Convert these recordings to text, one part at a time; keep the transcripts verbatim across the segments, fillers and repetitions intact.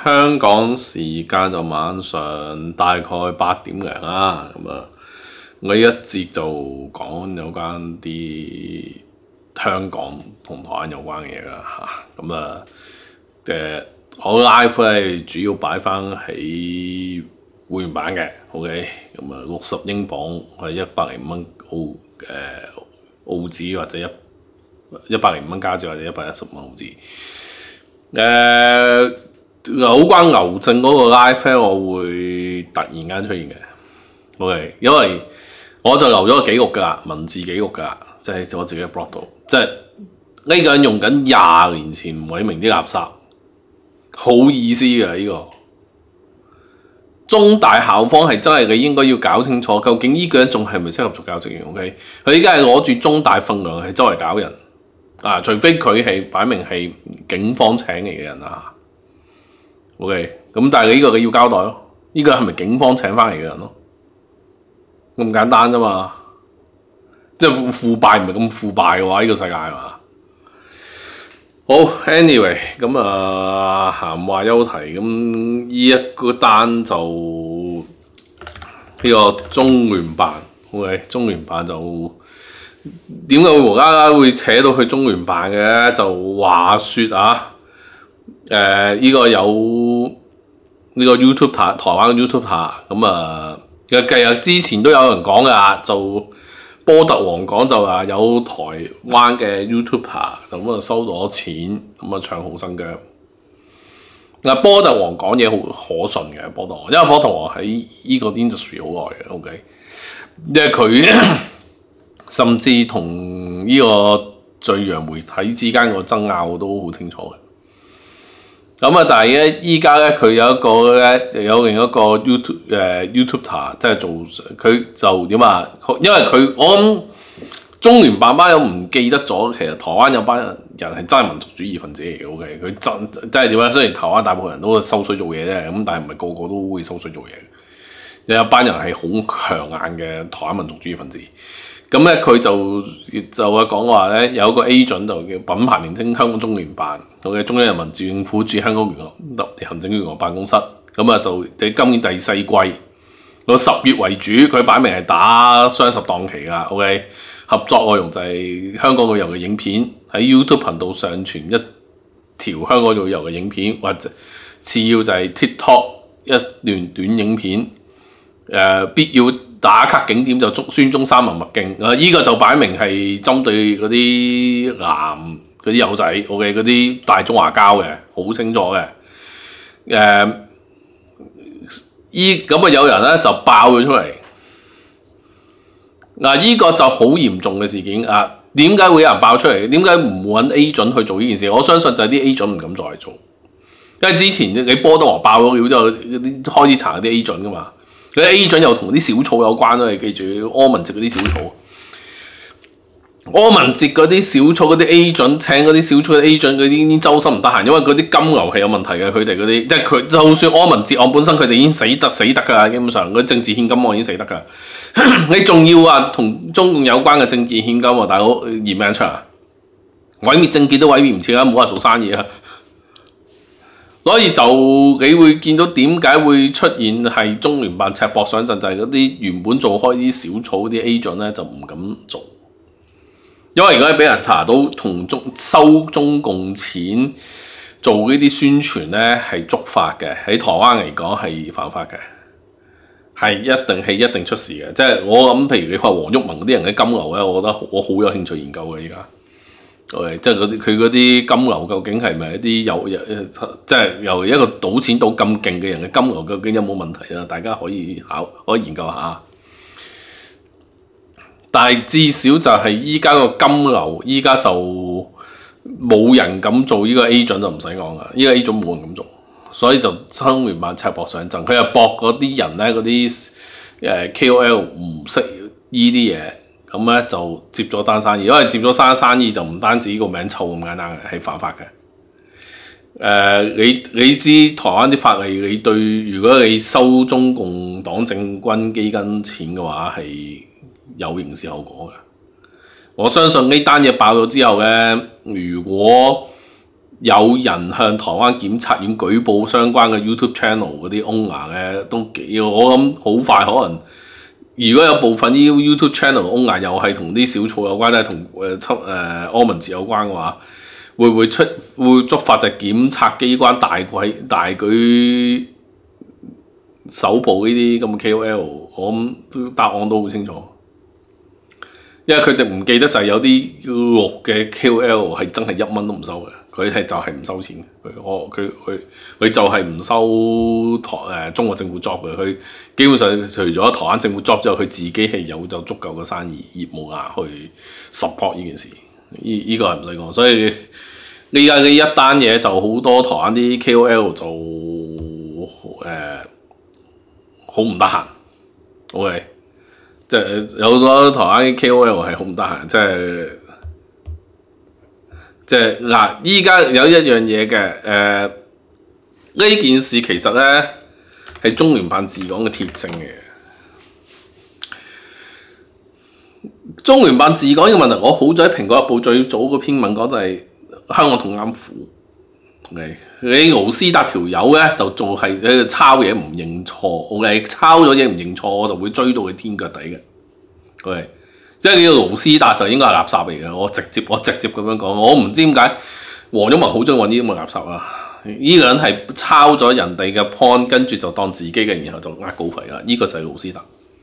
香港時間就晚上大概八點零啦，咁啊，我呢一節就講有關啲香港同台灣有關嘅嘢啦嚇，咁啊嘅我 live 咧主要擺翻喺會員版嘅 ，OK， 咁啊六十英鎊係一百零蚊澳誒、呃、澳紙或者一一百零蚊加紙或者一百一十蚊澳紙，誒、呃、有關牛證嗰個 live 咧，我會突然間出現嘅 ，OK， 因為我就留咗個記錄㗎，文字記錄㗎，即係我自己嘅 blog 度，即係呢個人用緊廿年前吳偉明啲垃圾，好意思嘅呢、這個。中大校方係真係你應該要搞清楚，究竟呢個人仲係咪適合做教職員 ？OK， 佢依家係攞住中大份糧係周圍搞人啊！除非佢係擺明係警方請嚟嘅人啊。OK， 咁但係呢個你要交代咯，呢、這個係咪警方請翻嚟嘅人咯？咁簡單啫嘛，即係腐腐敗唔係咁腐敗嘅話，呢、這個世界係嘛？好 ，anyway， 咁啊閒話休題，咁呢一個單就呢、這個中聯辦 ，OK， 中聯辦就點解會無啦啦會扯到去中聯辦嘅？就話説啊，誒、呃、呢、這個有呢、這個 YouTube 台台灣嘅 YouTube 咁啊，其實繼日之前都有人講㗎，就。波特王講就話有台灣嘅 YouTuber 咁啊收咗錢，咁啊唱好新疆。嗱，波特王講嘢好可信嘅，波特王，因為波特王喺依個 industry 好耐嘅 ，OK， 因為佢甚至同呢個最洋媒體之間個爭拗都好清楚嘅。咁啊，但係咧，依家咧佢有一個咧，有另一個 YouTube 誒、呃、YouTuber， 即係做佢就點啊？因為佢我諗中聯辦班友唔記得咗，其實台灣有班人係真係民族主義分子嚟嘅。OK，佢真即係點啊？雖然台灣大部分人都收水做嘢啫，咁但係唔係個個都會收水做嘢嘅。有一班人係好強硬嘅台灣民族主義分子。咁咧佢就就話講話咧，有一個 agent 就叫品牌名稱香港中聯辦，佢嘅中央人民政府駐香港聯絡行政聯絡辦公室。咁啊就喺今年第四季，個十月為主，佢擺明係打雙十檔期㗎。OK， 合作內容就係香港旅遊嘅影片喺 YouTube 頻道上傳一條香港旅遊嘅影片，或者次要就係 TikTok 一段短影片，誒、呃、必要。打卡景點就中孫中山文物徑，啊！依、這個就擺明係針對嗰啲男嗰啲友仔，OK，嗰啲大中華膠嘅，好清楚嘅。誒、呃，依咁啊有人咧就爆咗出嚟，嗱、啊，依、這個就好嚴重嘅事件啊！點解會有人爆出嚟？點解唔揾 agent 去做呢件事？我相信就係啲 agent 唔敢再做，因為之前你波多王爆咗料之後，啲開始查啲 agent 噶嘛。佢 agent 又同啲小草有關咯，你記住柯文哲嗰啲小草，柯文哲嗰啲小草嗰啲 agent 請嗰啲小草嘅 agent 嗰啲周身唔得閒，因為嗰啲金牛係有問題嘅，佢哋嗰啲即係佢就算柯文哲案本身佢哋已經死得死得㗎，基本上嗰啲政治獻金案已經死得㗎，你仲要話同中共有關嘅政治獻金喎，大佬嫌命長啊？毀滅政見都毀滅唔切啦，冇話做生意啊！所以就你會見到點解會出現係中聯辦赤膊上陣，就係嗰啲原本做開啲小草啲 agent 咧就唔敢做，因為如果俾人查到同中收中共錢做呢啲宣傳咧係觸法嘅，喺台灣嚟講係犯法嘅，係一定係一定出事嘅。即係我諗，譬如你話黃毓民嗰啲人嘅金流咧，我覺得我好有興趣研究嘅依家。Okay, 即係嗰啲佢嗰啲金流究竟係咪一啲有有即係由一個賭錢賭咁勁嘅人嘅金流究竟有冇問題啊？大家可以考可以研究下。但係至少就係依家個金流，依家就冇人敢做呢個 agent 就唔使講啦。呢個 agent 冇人敢做，所以就中聯辦赤膊上陣，佢又搏嗰啲人咧，嗰啲誒 K O L 唔識呢啲嘢。咁咧就接咗單生意，因為接咗單生意就唔單止個名臭咁簡單嘅，係犯法嘅。誒、呃，你你知台灣啲法例，你對如果你收中共黨政軍基金錢嘅話，係有刑事後果嘅。我相信呢單嘢爆咗之後咧，如果有人向台灣檢察院舉報相關嘅 YouTube channel 嗰啲 owner 咧，都幾我諗好快可能。如果有部分啲 YouTube channel owner 又係同啲小草有關，咧同誒出誒柯文哲有關嘅話，會唔會出會觸發就檢察機關大舉大舉搜捕呢啲咁嘅 K O L？ 我諗答案都好清楚，因為佢哋唔記得就係有啲綠嘅 K O L 係真係一蚊都唔收嘅，佢係就係唔收錢嘅，佢我佢佢佢就係唔收台誒、呃、中國政府 job 嘅，佢基本上除咗台灣政府 job 之後，佢自己係有就足夠嘅生意業務額去 support 呢件事，呢呢、這個係唔使講，所以呢家呢一單嘢就好多台灣啲 K O L 就誒好唔得閒 ，OK， 即係有好多台灣啲 K O L 係好唔得閒，即係。即係嗱，依家有一樣嘢嘅，誒呢件事其實咧係中聯辦治港嘅鐵證嘅。中聯辦治港呢個問題，我好在《蘋果日報》最早嗰篇文講就係香港同啱府。OK，你盧斯達條友咧就做係喺度抄嘢唔認錯，OK， 抄咗嘢唔認錯，我就會追到佢天腳底嘅。OK。即係呢個盧斯達就應該係垃圾嚟嘅，我直接我直接咁樣講，我唔知點解黃毓民好中意揾啲咁嘅垃圾啊！呢、這個人係抄咗人哋嘅 point， 跟住就當自己嘅，然後就呃稿費啦。呢、這個就係盧斯達。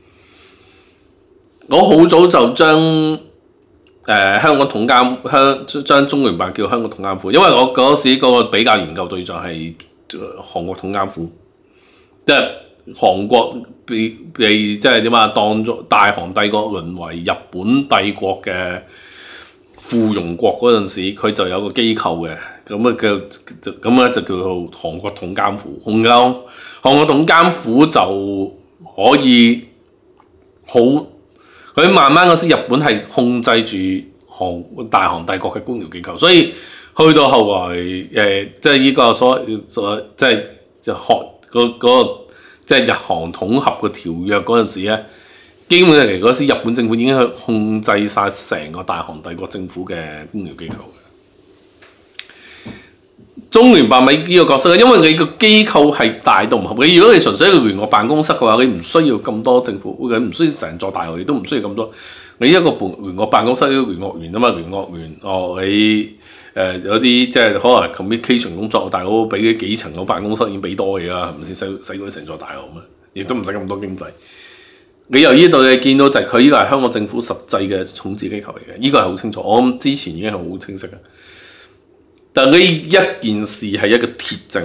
我好早就將誒、呃、香港統監香將中聯辦叫香港統監府，因為我嗰時嗰個比較研究對象係韓國統監府，即係。韓國被被即係點啊？當咗大韓帝國淪為日本帝國嘅附庸國嗰陣時，佢就有個機構嘅，咁啊叫咁咧就叫做韓國統監府。韓國韓國統監府就可以好，佢慢慢嗰時日本係控制住韓大韓帝國嘅官僚機構，所以去到後來誒、呃，即係呢個所所即係就學嗰嗰個。即係日韓統合嘅條約嗰陣時咧，基本上嚟嗰時日本政府已經去控制晒成個大韓帝國政府嘅官僚機構嘅。中聯辦咪呢個角色，因為你個機構係大到唔合理。如果你純粹一個聯絡辦公室嘅話，你唔需要咁多政府，你唔需要成座大樓，亦都唔需要咁多。你一個聯絡辦公室，一個聯絡員啊嘛，聯絡員哦你。誒、呃、有啲即係可能 communication 工作，大佬俾幾幾層個辦公室已經俾多嘢啦，係咪先？使使鬼成座大樓咩？亦都唔使咁多經費。你由呢度你見到就係佢呢個係香港政府實際嘅統治機構嚟嘅，呢、這個係好清楚。我諗之前已經係好清晰嘅。但呢一件事係一個鐵證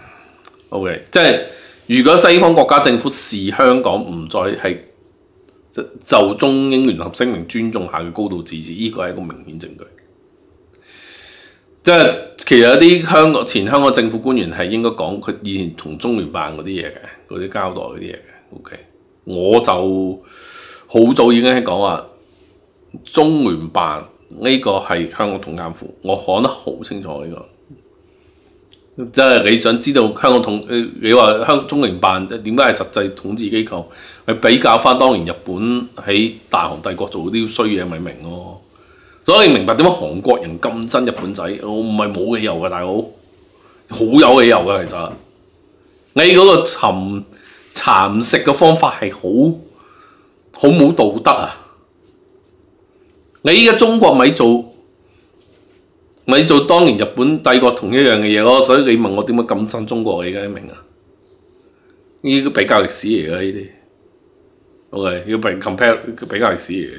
，OK， 即係如果西方國家政府視香港唔再係就中英聯合聲明尊重下嘅高度自治，呢、這個係一個明顯證據。即係其實有啲香港前香港政府官員係應該講佢以前同中聯辦嗰啲嘢嘅，嗰啲交代嗰啲嘢嘅。OK， 我就好早已經係講話中聯辦呢個係香港統監府，我講得好清楚呢、這個。即係你想知道香港統，你話香中聯辦點解係實際統治機構？去比較翻當年日本喺大韓帝國做啲衰嘢，咪明咯。所以你明白點解韓國人咁憎日本仔？我唔係冇理由嘅，大佬，好有理由嘅其實。你嗰個尋蠶食嘅方法係好好冇道德啊！你依家中國咪做咪做當年日本帝國同一樣嘅嘢咯，所以你問我點解咁憎中國？你而家明啊？呢個比較歷史嚟嘅呢啲，OK 要比 compare 比較歷史嚟嘅。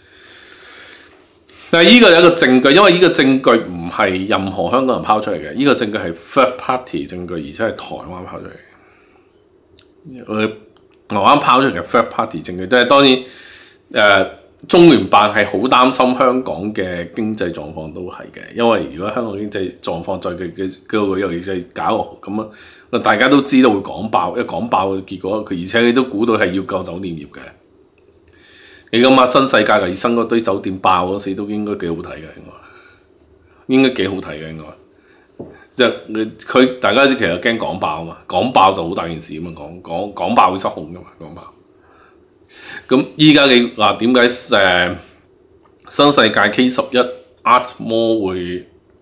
但係呢個有一個證據，因為呢個證據唔係任何香港人拋出嚟嘅，呢、這個證據係 third party 證據，而且係台灣拋出嚟嘅。我台灣拋出嚟嘅 third party 證據，即係當然誒、呃、中聯辦係好擔心香港嘅經濟狀況都係嘅，因為如果香港經濟狀況再嘅嘅嘅尤其是搞咁啊，大家都知道會講爆，一講爆嘅結果，佢而且你都估到係要救酒店業嘅。你諗下新世界嘅醫生嗰堆酒店爆嗰時都應該幾好睇嘅，應該應該幾好睇嘅應該。即係你佢大家其實驚講爆啊嘛，講爆就好大件事咁嘛，講講講爆會失控噶嘛，講爆。咁依家你話點解誒新世界 K 十一 Art Mall 會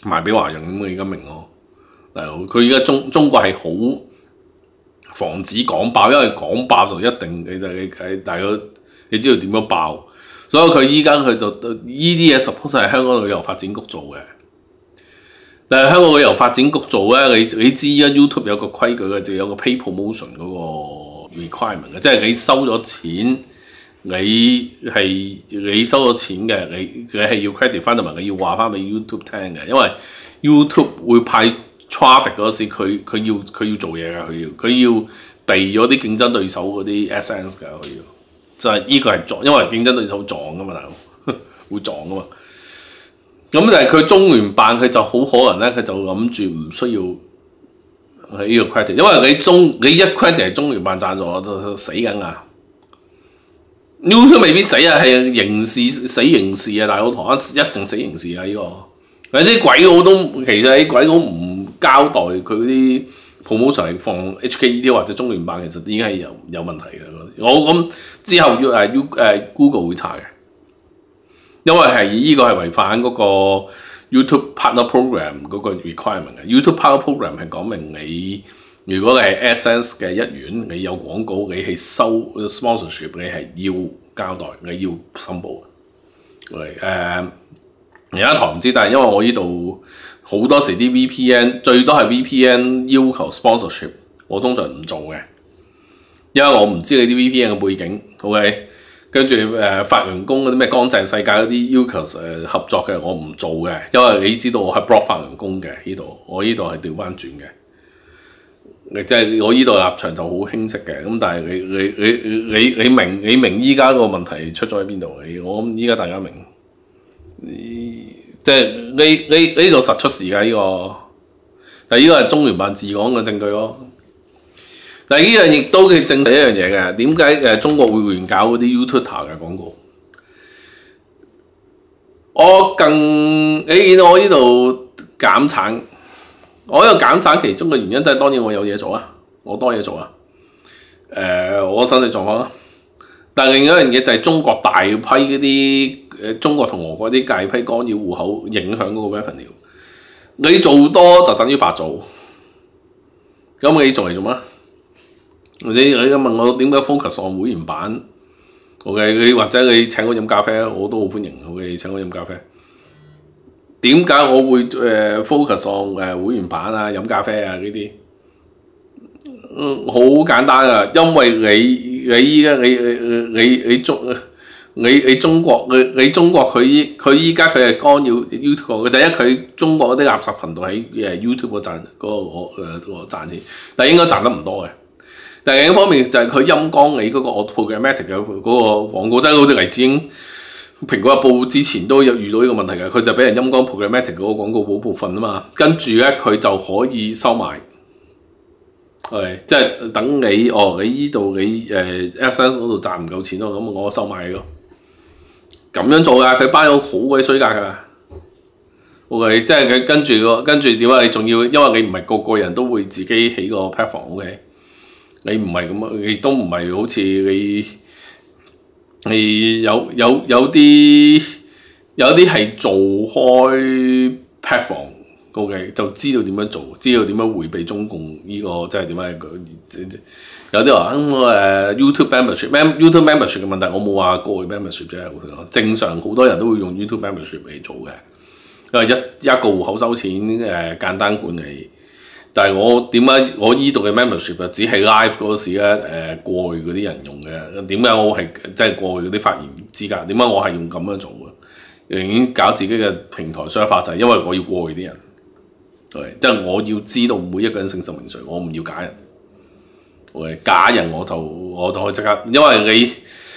賣俾華人咁，你而家明咯。大佬佢而家中中國係好防止港爆，因為港爆就一定你你你大家你知道點樣爆，所以佢依家佢就依啲嘢 suppose 係香港旅遊發展局做嘅。但係香港旅遊發展局做咧，你你知啊 YouTube 有個規矩嘅，就有個 pay promotion 嗰個 requirement 嘅，即係你收咗錢，你係你收咗錢嘅，你你係要 credit 翻同埋你要話翻俾 YouTube 聽嘅，因為 YouTube 會派 traffic 嗰時，佢佢要佢要做嘢㗎，佢要佢要避咗啲競爭對手嗰啲 AdSense 㗎，佢要就係呢個係撞，因為競爭對手撞㗎嘛，大佬會撞㗎嘛。咁但係佢中聯辦佢就好可能咧，佢就諗住唔需要係呢個 credit，因為你中你一 credit 係中聯辦贊助，就死緊啊 ！YouTube 未必死啊，係刑事死刑事啊！大佬台灣一定死刑事啊！呢、這個有啲鬼佬都其實啲鬼佬唔交代佢啲 promotion 係放 H K E D 或者中聯辦，其實已經係有有問題嘅。我咁之後要誒 U 誒 Google 會查嘅。因為係呢個係違反嗰個 YouTube Partner Program 嗰個 requirement 嘅。YouTube Partner Program 係講明你如果你係 AdSense 嘅一員，你有廣告，你係收 sponsorship， 你係要交代，你要申報嘅。誒，而家台唔知，但係因為我呢度好多時啲 V P N 最多係 V P N 要求 sponsorship， 我通常唔做嘅，因為我唔知你啲 V P N 嘅背景。OK。跟住誒發人工嗰啲咩乾淨世界嗰啲要求誒合作嘅，我唔做嘅，因為你知道我係 block 發人工嘅呢度，我呢度係調翻轉嘅，即係我呢度立場就好清晰嘅。咁但係你你你你你明你明依家個問題出咗喺邊度？我諗依家大家明，即係呢呢呢個實出事㗎呢個，但係呢個係中聯辦治港嘅證據咯。但係呢樣亦都嘅證實一樣嘢嘅，點解誒中國會亂搞嗰啲 YouTube 嘅廣告？我更你見到我呢度減產，我呢度減產其中嘅原因都係當然我有嘢做啊，我多嘢做啊。誒、呃，我身體狀況啦。但係另一樣嘢就係中國大批嗰啲誒中國同俄國啲大批干擾戶口影響嗰個 revenue。你做多就等於白做，咁你做嚟做乜？或者你而家問我點解 focus on 會員版 ？OK， 你或者你請我飲咖啡，我都好歡迎。OK， 請我飲咖啡。點解我會誒、呃、focus on 誒會員版啊、飲咖啡啊呢啲？好、嗯、簡單啊，因為你你依家你你你你中你你中國你你中國佢依佢依家佢係干擾 YouTube 嘅。第一佢中國嗰啲垃圾頻道喺誒 YouTube 嗰賺嗰個我誒個賺錢，但係應該賺得唔多嘅。但另一方面就係佢陰光你嗰個 programmatic 嘅嗰個廣告，即係好似黎智英蘋果日報之前都有遇到呢個問題嘅，佢就俾人陰光 programmatic 嗰個廣告嗰部分啊嘛，跟住咧佢就可以收埋，係即係等你哦，你依度你誒 AdSense 嗰度賺唔夠錢咯，咁我收埋你咯，咁樣做㗎，佢班友好鬼衰格㗎。OK， 即係佢跟住個跟住點啊？你仲要因為你唔係個個人都會自己起個 platform OK。你唔係咁啊，亦都唔係好似你，你有有有啲有啲係做開 platform OK， 就知道點樣做，知道點樣迴避中共呢、這個即係點樣有啲話咁誒 YouTube membership，YouTube membership 嘅問題，我冇話個人 membership 啫，正常好多人都會用 YouTube membership 嚟做嘅，因為一一個戶口收錢誒、呃、簡單管理。但係我點解我依度嘅 membership 啊，只係 live 嗰時咧誒過去嗰啲人用嘅？點解我係即係過去嗰啲發言資格？點解我係用咁樣做嘅？已經搞自己嘅平台商法就係因為我要過去啲人，係即係我要知道每一個人姓甚名誰，我唔要假人。係假人我就我就可以即刻，因為你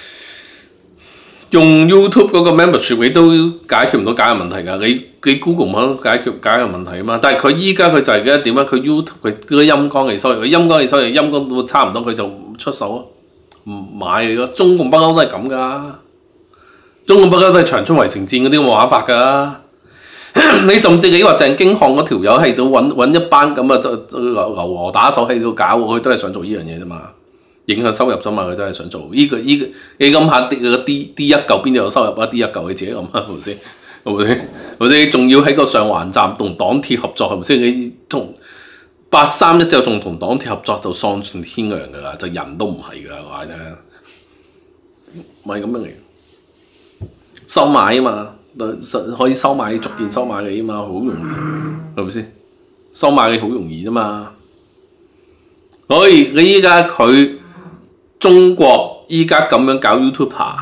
用 YouTube 嗰個 membership 你都解決唔到假人問題㗎，你你 Google 唔可以解決假人問題啊嘛。但係佢依家佢就係嘅點解佢 YouTube 佢嗰啲陰光嚟收入，佢陰光嚟收入，陰光都差唔多，佢就出手啊，唔買嚟咯。中共不嬲都係咁㗎，中共不嬲都係長春圍城戰嗰啲咁嘅玩法㗎。你甚至你話鄭經翰嗰條友喺度揾揾一班咁啊，就牛牛河打手喺度搞，佢都係想做呢樣嘢啫嘛。影響收入啫嘛，佢真係想做呢、這個呢、這個你諗下啲嗰 D D 一嚿邊度有收入啊？D 一嚿你自己諗下係咪先？ 係咪先？或者你仲要喺個上環站同黨鐵合作係咪先？你同八三一之後仲同黨鐵合作就喪盡天良㗎啦，就人都唔係㗎，話你聽，唔係咁樣嚟，收買啊嘛，可以收買逐件收買你啊嘛，好容易係咪先？收買你好容易啫嘛，所以你依家佢中國依家咁樣搞 YouTuber。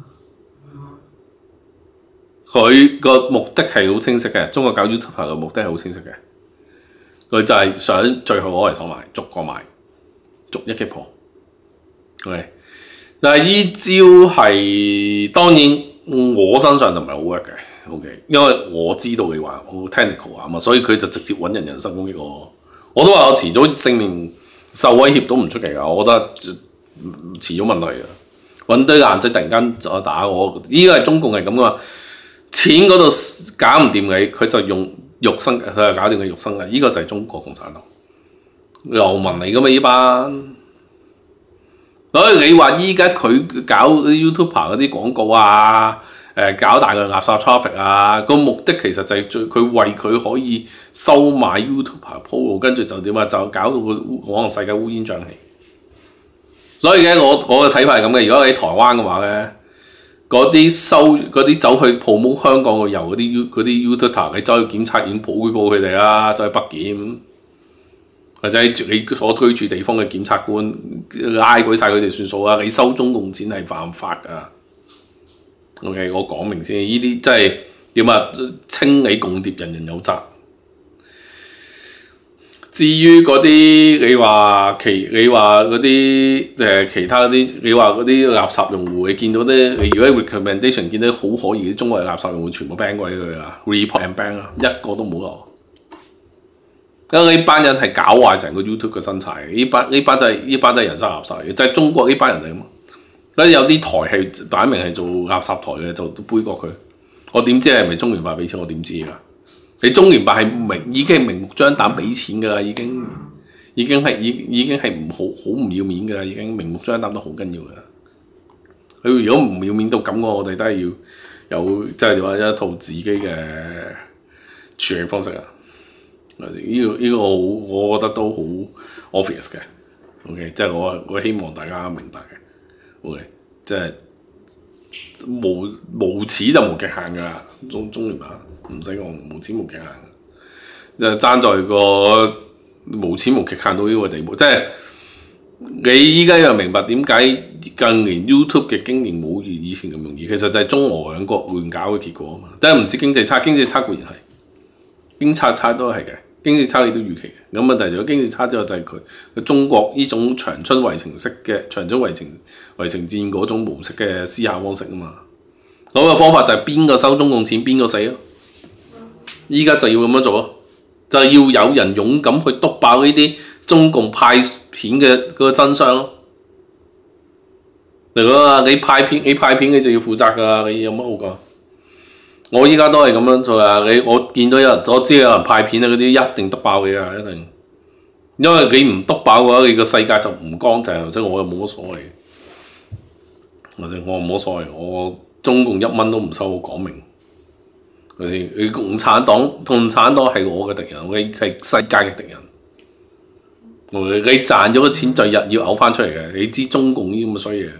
佢個目的係好清晰嘅，中國搞 YouTuber 嘅目的係好清晰嘅，佢就係想最後攞嚟收買，逐個買，逐一擊破。OK， 但係依招係當然我身上就唔係好 work 嘅 ，OK， 因為我知道你話好 technical 啊嘛，所以佢就直接揾人人身攻擊我。我都話我遲早性命受威脅都唔出奇㗎，我覺得遲早問題㗎。揾堆爛仔突然間就打我，依家係中共係咁㗎嘛。錢嗰度搞唔掂你，佢就用肉身，佢就搞掂你肉身嘅。呢、這個就係中國共產黨流民嚟噶嘛？呢班，所以你話依家佢搞 YouTuber 嗰啲廣告啊，誒、呃、搞大量垃圾 traffic 啊，個目的其實就係最佢為佢可以收買 YouTuber 鋪路，跟住就點啊？就搞到個可能世界烏煙瘴氣。所以咧，我我嘅睇法係咁嘅。如果喺台灣嘅話咧，嗰啲收嗰啲走去 promote 香港旅遊嗰啲 U 嗰啲 YouTuber，你走去檢察院報一報佢哋啦，走去北檢，或者你所居住地方嘅檢察官拉鬼晒佢哋算數啦。你收中共錢係犯法㗎。OK， 我講明先，呢啲真係點啊？清理共諜，人人有責。至於嗰啲你話其你話嗰啲誒其他嗰啲，你話嗰啲垃圾用戶，你見到啲你如果 recommendation 見到好可疑啲中國嘅垃圾用戶，全部 ban 鬼佢啊 ，report and ban 啊，一個都冇留。因為呢班人係搞壞成個 YouTube 嘅生態，呢班呢班真係呢班真係人生垃圾嘅，就係、是、中國呢班人嚟㗎嘛。咁有啲台係擺明係做垃圾台嘅，就都杯葛佢。我點知係咪中聯辦俾錢？我點知㗎？你中聯辦係明已經係明目張膽俾錢㗎啦，已經已經係已已經係唔好好唔要面㗎啦，已經明目張膽都好緊要㗎。佢如果唔要面到咁嘅，我哋都係要有即係話一套自己嘅處理方式啊。呢、這個呢、這個我我覺得都好 obvious 嘅。OK， 即係我我希望大家明白嘅。OK， 即係無無恥就無極限㗎啦，中中聯辦。唔使講無錢無極限，就爭在個無錢無極限到呢個地步。即係你依家又明白點解近年 YouTube 嘅經營冇如以前咁容易，其實就係中俄兩國亂搞嘅結果啊嘛。但係唔知經濟差，經濟差固然係，經濟差差都係嘅，經濟差你都預期嘅。咁問題除咗經濟差之後，就係佢中國呢種長春圍城式嘅長春圍城圍城戰嗰種模式嘅思考方式啊嘛。嗰個方法就係邊個收中共錢邊個死咯。依家就要咁樣做咯，就係要有人勇敢去篤爆呢啲中共派片嘅嗰個真相咯。嚟講啊，你派片你派片你就要負責㗎，你有乜好講？我依家都係咁樣做啊！你我見到有人我知有人派片啊，嗰啲一定篤爆你啊，一定。因為你唔篤爆嘅話，你個世界就唔乾淨，即係我又冇乜所謂。或者我冇乜所謂，我中共一蚊都唔收，我講明。你共產黨，共產黨係我嘅敵人，你係世界嘅敵人。你賺咗個錢就日要嘔翻出嚟嘅，你知中共呢啲咁嘅衰嘢。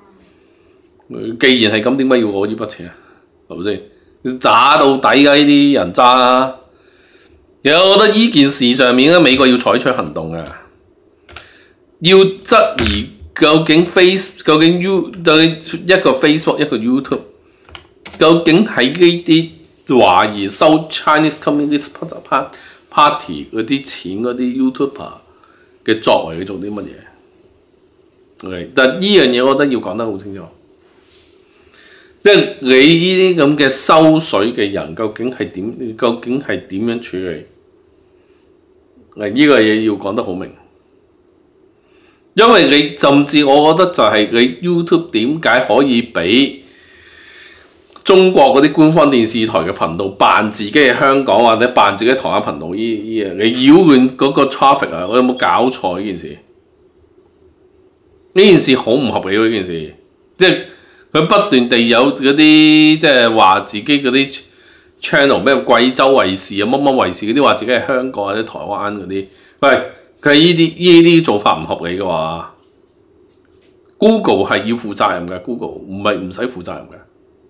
既然係咁，點解要我呢筆錢啊？係咪先？要渣到底㗎，呢啲人渣。有我覺得呢件事上面咧，美國要採取行動嘅，要質疑究竟 Face 究竟 U 究竟一個 Facebook 一個 YouTube 究竟喺呢啲懷疑收 Chinese Communist Party 嗰啲錢嗰啲 YouTuber 嘅作為，佢做啲乜嘢 ？OK， 但呢樣嘢我覺得要講得好清楚，即係你呢啲咁嘅收水嘅人，究竟係點？究竟係點樣處理？誒，呢個嘢要講得好明，因為你甚至我覺得就係你 YouTube 點解可以俾中國嗰啲官方電視台嘅頻道扮自己係香港或者扮自己台灣頻道，呢呢樣你擾亂嗰個 traffic 啊！我有冇搞錯呢件事？呢件事好唔合理喎！呢件事，即係佢不斷地有嗰啲即係話自己嗰啲 channel 咩貴州衛視啊乜乜衛視嗰啲話自己係香港或者台灣嗰啲，喂佢係呢啲呢啲做法唔合理嘅話 ，Google 係要負責任嘅 ，Google 唔係唔使負責任嘅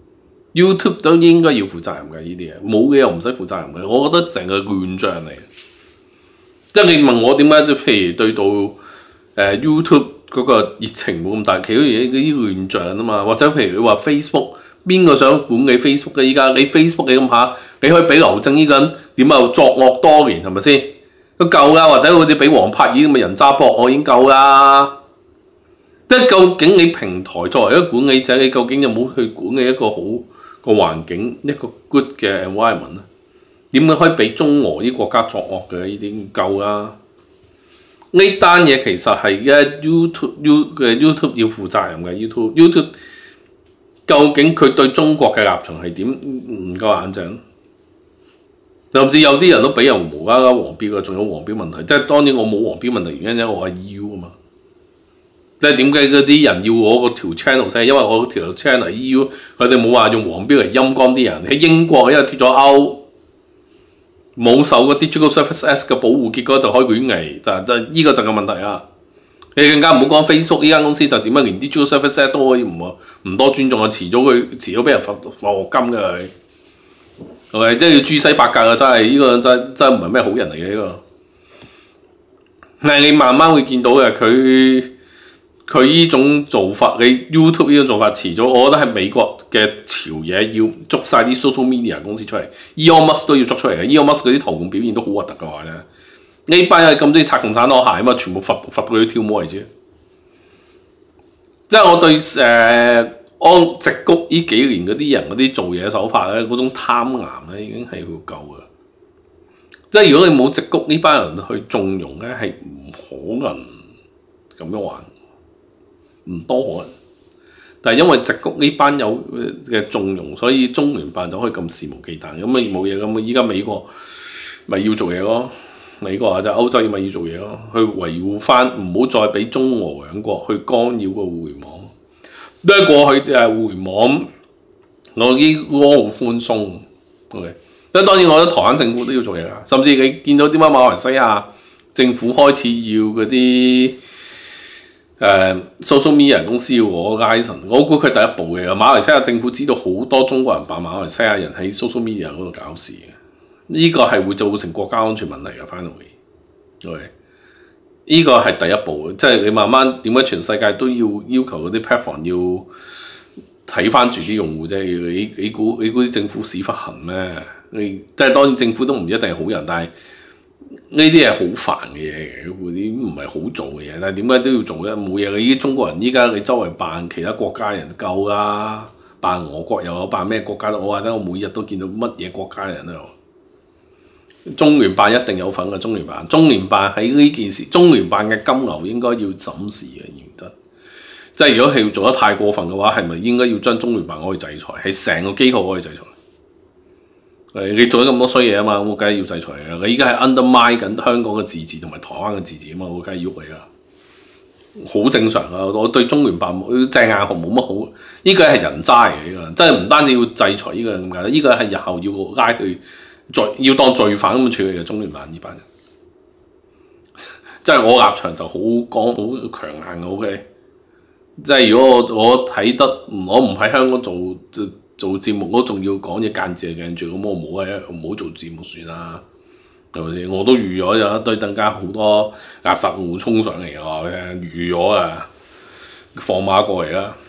，YouTube 都應該要負責任嘅呢啲嘢，冇嘅又唔使負責任嘅，我覺得成個亂象嚟。即係你問我點解即譬如對到誒、呃、YouTube 嗰個熱情冇咁大，其實嘢嗰啲亂象啊嘛，或者譬如你話 Facebook。邊個想管理 Facebook 嘅？依家你 Facebook 你諗下，你可以俾劉正呢個人點啊作惡多年係咪先？都夠啦，或者好似俾黃柏爾咁嘅人渣博我已經夠啦。即係究竟你平台作為一個管理者，你究竟有冇去管理一個好個環境，一個 good 嘅 environment 咧？點解可以俾中俄啲國家作惡嘅？呢啲唔夠啦。呢單嘢其實係嘅 YouTube U 嘅 YouTube 要負責任嘅 YouTube YouTube。究竟佢對中國嘅立場係點？唔夠眼睛，甚至有啲人都俾人無啦啦黃標啊，仲有黃標問題。即係當然我冇黃標問題原因，因為我係 E U 啊嘛。即係點解嗰啲人要我個條 channel 先？因為我條 channel 係 E U， 佢哋冇話用黃標嚟陰乾啲人。喺英國因為脫咗歐，冇受個 Digital Services Act 嘅保護，結果就開亂嚟。但係呢個就係個問題啊！你更加唔好講 Facebook 呢間公司就點樣連 Digital Services 都可以唔唔多尊重啊！遲早佢遲早俾人罰罰學金嘅佢，係咪？即係要誅西八格啊！真係呢、呢個真真唔係咩好人嚟嘅呢個。但係你慢慢會見到嘅佢佢呢種做法，你 YouTube 呢種做法遲早，我覺得係美國嘅潮嘢要捉晒啲 social media 公司出嚟 ，Elon Musk 都要捉出嚟嘅。Elon Musk 嗰啲投共表現都好核突嘅話咧。呢班人咁中意拆共產黨鞋啊嘛，全部罰罰到佢跳舞為止。即係我對誒、呃、安直谷呢幾年嗰啲人嗰啲做嘢手法咧，嗰種貪婪咧已經係好夠嘅。即係如果你冇直谷呢班人去縱容咧，係唔可能咁樣玩，唔多可能。但係因為直谷呢班有嘅縱容，所以中聯辦就可以咁肆無忌憚。咁咪冇嘢咁啊！依家美國咪要做嘢咯。美國或者歐洲咪要做嘢咯，去維護翻，唔好再俾中俄兩國去干擾個互聯網。因為過去誒互聯網我啲歌好寬鬆 ，OK。咁當然我覺得台灣政府都要做嘢㗎，甚至你見到點解馬來西亞政府開始要嗰啲誒 social media 公司要攞 license，我估佢第一步嘅。馬來西亞政府知道好多中國人扮馬來西亞人喺 social media 嗰度搞事嘅。呢個係會造成國家安全問題嘅 finally， OK，呢個係第一步，即係你慢慢點解全世界都要要求嗰啲 platform 要睇翻住啲用戶啫？你你估你估啲政府屎忽痕咩？你即係當然政府都唔一定係好人，但係呢啲係好煩嘅嘢，嗰啲唔係好做嘅嘢。但係點解都要做咧？冇嘢嘅，呢啲中國人依家你周圍扮其他國家人夠啦，扮俄國又有扮咩國家都，我話咧我每日都見到乜嘢國家人都有。中聯辦一定有份嘅，中聯辦，中聯辦喺呢件事，中聯辦嘅金牛應該要審視嘅原則。即係如果係做得太過分嘅話，係咪應該要將中聯辦可以制裁？係成個機構可以制裁。誒，你做咗咁多衰嘢啊嘛，我梗係要制裁嘅。你依家係 undermine 緊香港嘅自治同埋台灣嘅自治啊嘛，我梗係喐你啦。好正常啊！我對中聯辦隻眼紅冇乜好，呢個係人渣嚟嘅，呢個真係唔單止要制裁呢個咁簡單，呢個係日後要拉佢。罪要當罪犯咁處理嘅中聯辦呢班人，即係我立場就好講好強硬嘅 ，OK。即係如果我我睇得，我唔喺香港做做做節目，我仲要講嘢間接嘅住，咁我唔好喺唔好做節目算啦，係咪先？我都預咗有一堆更加好多垃圾戶衝上嚟嘅，預咗啊，放馬過嚟啦！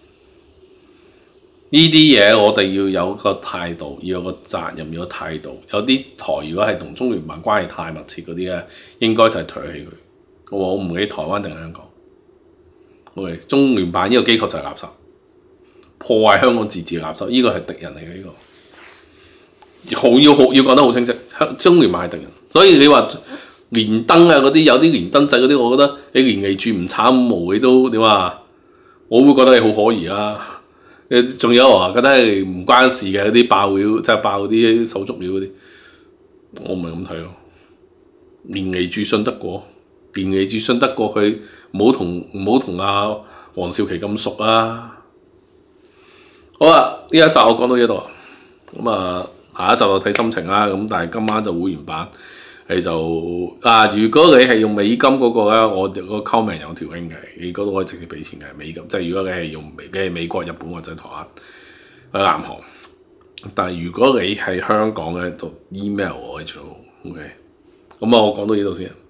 呢啲嘢我哋要有個態度，要有個責任，要有個態度。有啲台如果係同中聯辦關係太密切嗰啲咧，應該就係唾棄佢。我唔理台灣定香港，OK，中聯辦呢個機構就係垃圾，破壞香港自治嘅垃圾，呢、這個係敵人嚟嘅呢個。好要好要講得好清晰，中聯辦係敵人。所以你話連登啊嗰啲有啲連登仔嗰啲，我覺得你連嚟住唔慘無你都點啊？我會覺得你好可疑啦。仲有啊，覺得係唔關事嘅嗰啲爆料，即係爆啲手足料嗰啲，我唔係咁睇咯。連嚟住信得過，連嚟住信得過佢，唔好同唔好同阿黃少祺咁熟啊！好啦，呢一集我講到呢度，咁啊， 下一集就睇心情啦。咁但係今晚就會員版，你就啊，如果你係用美金嗰個咧，我個 comment 有調興嘅，你嗰度可以直接俾錢嘅美金。即係如果你係用美，你係美國、日本或者台灣或者南韓。但係如果你係香港嘅，就 email 我去做 OK。咁啊，我講到呢度先。